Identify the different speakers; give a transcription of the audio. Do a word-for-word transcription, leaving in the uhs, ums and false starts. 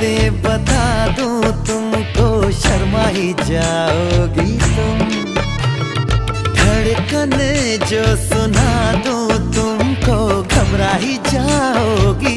Speaker 1: बातें बता दूं तुमको, शर्मा ही जाओगी तुम। धड़कन जो सुना दूं तुमको, घबरा ही जाओगी।